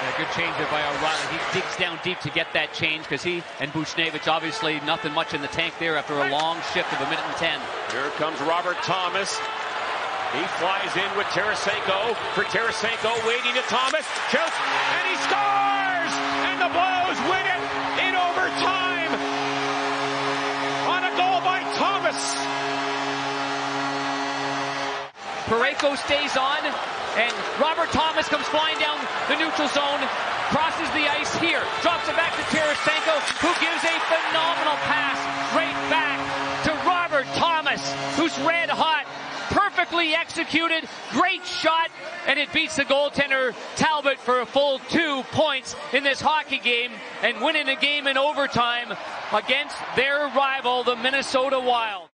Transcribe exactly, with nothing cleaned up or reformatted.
A good change there by O'Reilly. He digs down deep to get that change because he and Buchnevich obviously nothing much in the tank there after a long shift of a minute and ten. Here comes Robert Thomas. He flies in with Tarasenko. For Tarasenko, waiting to Thomas. Shoots, and he scores! And the Blues win it in overtime on a goal by Thomas. Parayko stays on, and Robert Thomas comes flying down the neutral zone, crosses the ice here, drops it back to Tarasenko, who gives a phenomenal pass right back to Robert Thomas, who's red hot, perfectly executed, great shot, and it beats the goaltender Talbot for a full two points in this hockey game, and winning the game in overtime against their rival, the Minnesota Wild.